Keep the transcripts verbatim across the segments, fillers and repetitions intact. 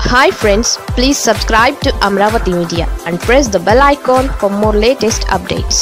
Hi friends, please subscribe to Amravati Media and press the bell icon for more latest updates.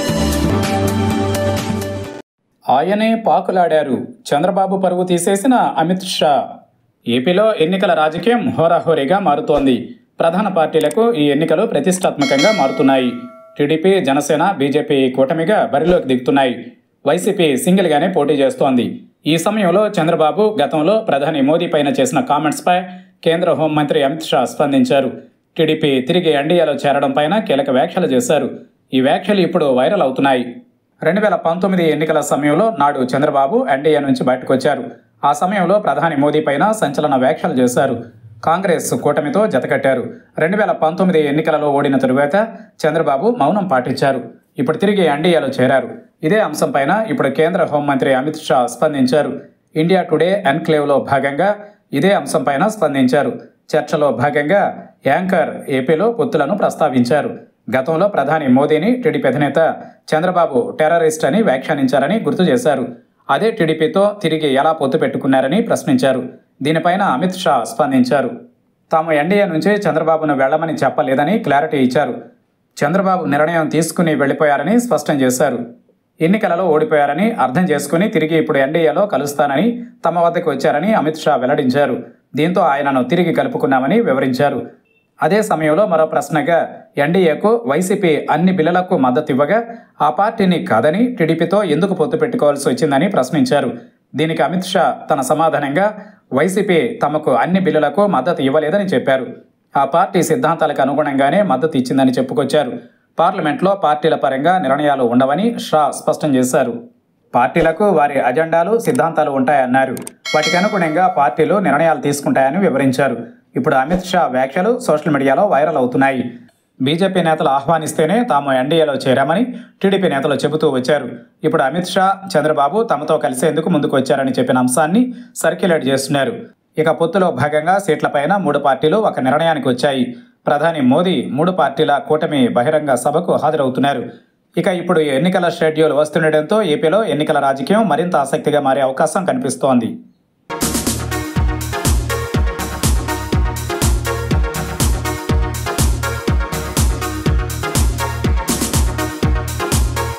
ఆయనే పాకులాడారు. చంద్రబాబు పరువు తీసేసిన అమిత్ షా. ఏపీలో ఎన్నికల రాజకీయం హోరాహోరీగా మారుతోంది. ప్రధాన పార్టీలకు ఈ ఎన్నికలు ప్రతిష్టాత్మకంగా మారుతున్నాయి. టీడీపీ, జనసేన, బీజేపీ కూటమిగా బరిలోకి దిగుతున్నాయి. వైసీపీ సింగిల్గానే పోటీ చేస్తోంది. ఈ సమయంలో చంద్రబాబు గతంలో ప్రధాని మోదీ పైన చేసిన కామెంట్స్పై కేంద్ర హోంమంత్రి అమిత్ షా స్పందించారు. టీడీపీ తిరిగి ఎన్డీఏలో చేరడం పైన కీలక వ్యాఖ్యలు చేశారు. ఈ వ్యాఖ్యలు ఇప్పుడు వైరల్ అవుతున్నాయి. రెండు వేల పంతొమ్మిది ఎన్నికల సమయంలో నాడు చంద్రబాబు ఎన్డీఏ నుంచి బయటకు వచ్చారు. ఆ సమయంలో ప్రధాని మోదీ పైన సంచలన వ్యాఖ్యలు చేశారు. కాంగ్రెస్ కూటమితో జతకట్టారు. రెండు వేల పంతొమ్మిది ఎన్నికలలో ఓడిన తరువాత చంద్రబాబు మౌనం పాటించారు. ఇప్పుడు తిరిగి ఎన్డీఏలో చేరారు. ఇదే అంశంపైన ఇప్పుడు కేంద్ర హోంమంత్రి అమిత్ షా స్పందించారు. ఇండియా టుడే ఎన్క్లేవ్లో భాగంగా ఇదే అంశంపైన స్పందించారు. చర్చలో భాగంగా యాంకర్ ఏపీలో పొత్తులను ప్రస్తావించారు. గతంలో ప్రధాని మోదీని టీడీపీ అధినేత చంద్రబాబు టెర్రరిస్ట్ అని వ్యాఖ్యానించారని గుర్తు చేశారు. అదే టీడీపీతో తిరిగి ఎలా పొత్తు పెట్టుకున్నారని ప్రశ్నించారు. దీనిపైన అమిత్ షా స్పందించారు. తాము ఎన్డీఏ నుంచి చంద్రబాబును వెళ్లమని చెప్పలేదని క్లారిటీ ఇచ్చారు. చంద్రబాబు నిర్ణయం తీసుకుని వెళ్లిపోయారని స్పష్టం చేశారు. ఎన్నికలలో ఓడిపోయారని అర్థం చేసుకుని తిరిగి ఇప్పుడు ఎన్డీఏలో కలుస్తానని తమ వద్దకు వచ్చారని అమిత్ షా వెల్లడించారు. దీంతో ఆయనను తిరిగి కలుపుకున్నామని వివరించారు. అదే సమయంలో మరో ప్రశ్నగా ఎన్డీఏకు వైసీపీ అన్ని బిల్లులకు మద్దతు ఇవ్వగా ఆ పార్టీని కాదని టీడీపీతో ఎందుకు పొత్తు పెట్టుకోవాల్సి వచ్చిందని ప్రశ్నించారు. దీనికి అమిత్ షా తన సమాధానంగా వైసీపీ తమకు అన్ని బిల్లులకు మద్దతు ఇవ్వలేదని చెప్పారు. ఆ పార్టీ సిద్ధాంతాలకు అనుగుణంగానే మద్దతు ఇచ్చిందని చెప్పుకొచ్చారు. పార్లమెంట్లో పార్టీల పరంగా నిర్ణయాలు ఉండవని షా స్పష్టం చేశారు. పార్టీలకు వారి అజెండాలు, సిద్ధాంతాలు ఉంటాయన్నారు. వాటికి అనుగుణంగా పార్టీలు నిర్ణయాలు తీసుకుంటాయని వివరించారు. ఇప్పుడు అమిత్ షా వ్యాఖ్యలు సోషల్ మీడియాలో వైరల్ అవుతున్నాయి. బీజేపీ నేతలు ఆహ్వానిస్తేనే తాము ఎన్డీఏలో చేరామని టీడీపీ నేతలు చెబుతూ వచ్చారు. ఇప్పుడు అమిత్ షా, చంద్రబాబు తమతో కలిసేందుకు ముందుకు వచ్చారని చెప్పిన అంశాన్ని సర్క్యులేట్ చేస్తున్నారు. ఇక పొత్తులో భాగంగా సీట్లపైన మూడు పార్టీలు ఒక నిర్ణయానికి వచ్చాయి. ప్రధాని మోదీ మూడు పార్టీల కూటమి బహిరంగ సభకు హాజరవుతున్నారు. ఇక ఇప్పుడు ఎన్నికల షెడ్యూల్ వస్తుండటంతో ఏపీలో ఎన్నికల రాజకీయం మరింత ఆసక్తిగా మారే అవకాశం కనిపిస్తోంది.